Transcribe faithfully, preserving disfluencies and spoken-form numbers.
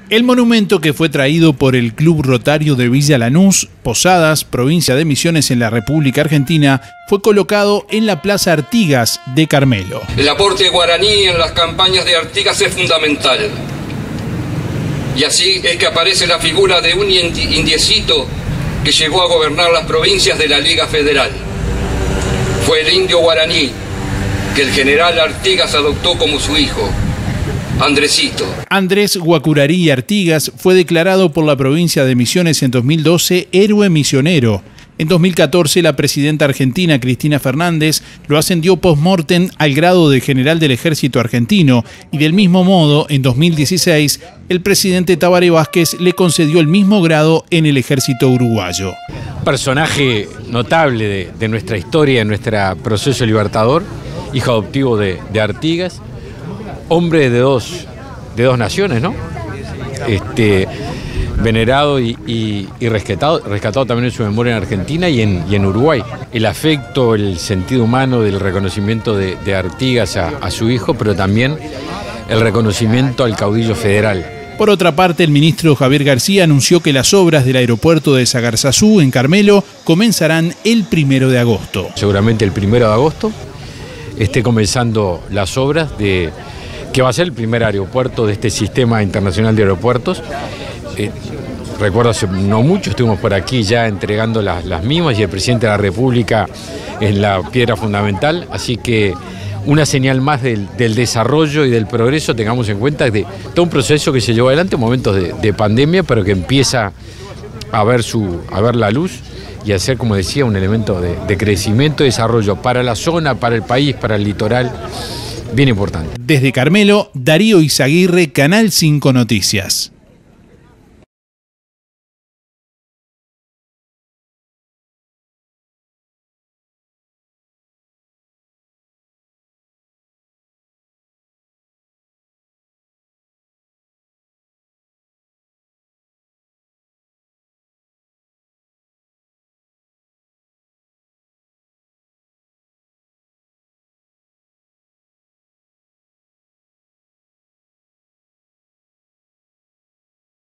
El monumento, que fue traído por el Club Rotario de Villa Lanús, Posadas, provincia de Misiones en la República Argentina, fue colocado en la Plaza Artigas de Carmelo. El aporte guaraní en las campañas de Artigas es fundamental. Y así es que aparece la figura de un indiecito que llegó a gobernar las provincias de la Liga Federal. Fue el indio guaraní que el general Artigas adoptó como su hijo, Andresito. Andrés Guacurarí Artigas fue declarado por la provincia de Misiones en dos mil doce héroe misionero. En dos mil catorce, la presidenta argentina Cristina Fernández lo ascendió post-mortem al grado de general del ejército argentino, y del mismo modo, en dos mil dieciséis, el presidente Tabaré Vázquez le concedió el mismo grado en el ejército uruguayo. Personaje notable de, de nuestra historia, de nuestro proceso libertador, hijo adoptivo de, de Artigas, hombre de dos, de dos naciones, ¿no? Este, venerado y, y, y rescatado, rescatado también en su memoria en Argentina y en, y en Uruguay. El afecto, el sentido humano del reconocimiento de, de Artigas a, a su hijo, pero también el reconocimiento al caudillo federal. Por otra parte, el ministro Javier García anunció que las obras del aeropuerto de Sagarzazú, en Carmelo, comenzarán el primero de agosto. Seguramente el primero de agosto esté comenzando las obras de que va a ser el primer aeropuerto de este sistema internacional de aeropuertos. Eh, recuerdo hace no mucho estuvimos por aquí ya entregando las, las mismas, y el presidente de la República es la piedra fundamental, así que una señal más del, del desarrollo y del progreso. Tengamos en cuenta de todo un proceso que se llevó adelante en momentos de, de pandemia, pero que empieza a ver, su, a ver la luz y a ser, como decía, un elemento de, de crecimiento y desarrollo para la zona, para el país, para el litoral, bien importante. Desde Carmelo, Darío Izaguirre, Canal cinco Noticias.